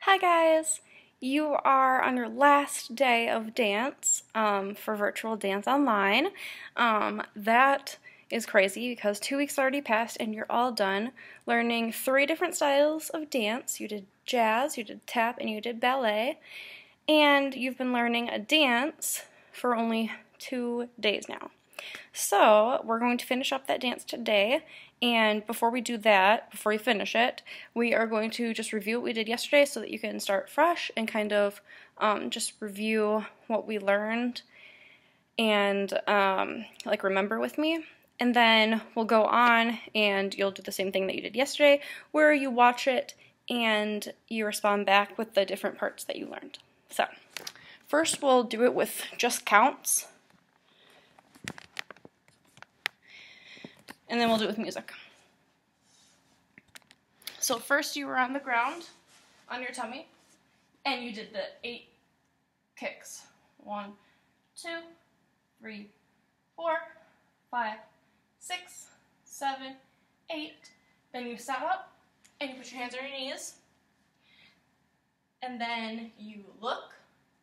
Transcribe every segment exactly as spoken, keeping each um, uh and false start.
Hi guys! You are on your last day of dance um, for virtual dance online. Um, that is crazy because two weeks already passed and you're all done learning three different styles of dance. You did jazz, you did tap, and you did ballet. And you've been learning a dance for only two days now. So we're going to finish up that dance today, and before we do that, before we finish it, we are going to just review what we did yesterday so that you can start fresh and kind of um, just review what we learned and um, like remember with me. And then we'll go on and you'll do the same thing that you did yesterday where you watch it and you respond back with the different parts that you learned. So first we'll do it with just counts. And then we'll do it with music. So first you were on the ground, on your tummy, and you did the eight kicks. One, two, three, four, five, six, seven, eight. Then you sat up, and you put your hands on your knees. And then you look,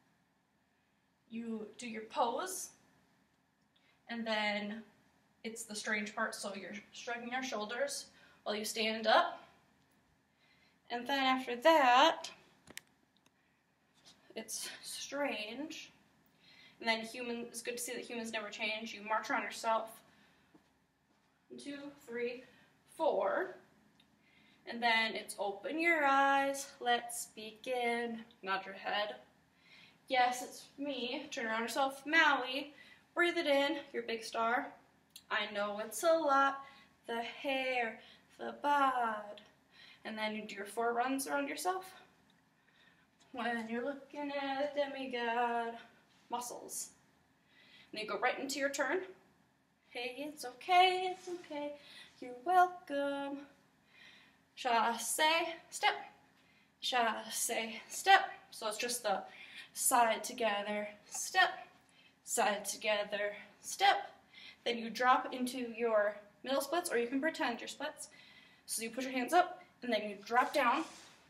you do your pose, and then it's the strange part, so you're shrugging your shoulders while you stand up. And then after that, it's strange. And then human, it's good to see that humans never change. You march around yourself. One, two, three, four. And then it's open your eyes, let's begin. Nod your head. Yes, it's me. Turn around yourself, Maui. Breathe it in, your big star. I know it's a lot, the hair, the bod. And then you do your four runs around yourself. When you're looking at a demigod, muscles. And you go right into your turn. Hey, it's okay, it's okay, you're welcome. Chasse, step, chasse, step. So it's just the side together, step, side together, step. Then you drop into your middle splits, or you can pretend your splits. So you put your hands up, and then you drop down.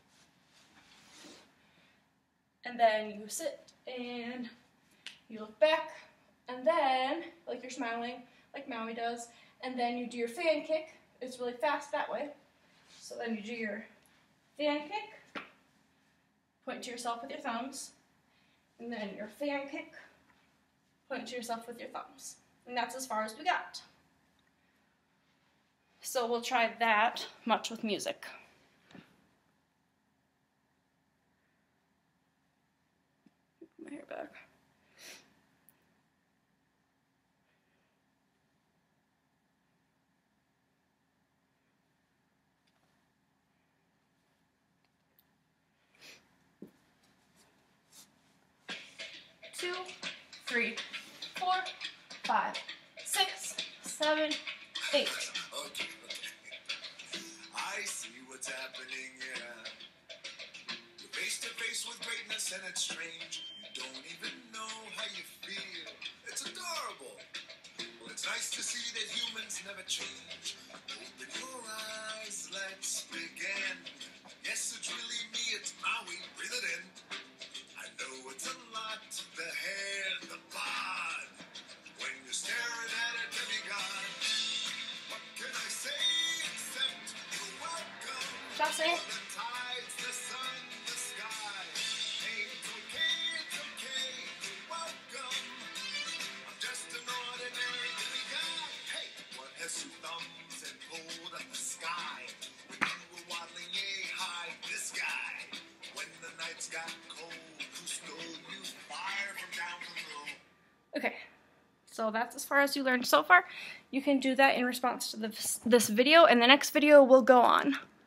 And then you sit, and you look back, and then, like you're smiling, like Maui does, and then you do your fan kick. It's really fast that way. So then you do your fan kick, point to yourself with your thumbs, and then your fan kick, point to yourself with your thumbs. And that's as far as we got. So we'll try that much with music. My hair back. Two, three, four, five, six, seven, eight. Okay, okay. I see what's happening, yeah. You're face to face with greatness and it's strange. You don't even know how you feel. It's adorable. Well, it's nice to see that humans never change. Open your eyes, let's begin. Yes, it's really me, it's Maui, breathe it in. I know it's a lot, the hair, the bod. When you're staring at a demigod, what can I say except you're welcome? Chasse. The tides, the sun, the sky. Hey, it's okay, it's okay, you're welcome. I'm just an ordinary demigod. Hey, what has two thumbs and pulled up the sky? When you were waddling yay high, this guy. When the nights got cold, who stole you? Fire from down below. Okay. So that's as far as you learned so far. You can do that in response to this, this video, and the next video will go on.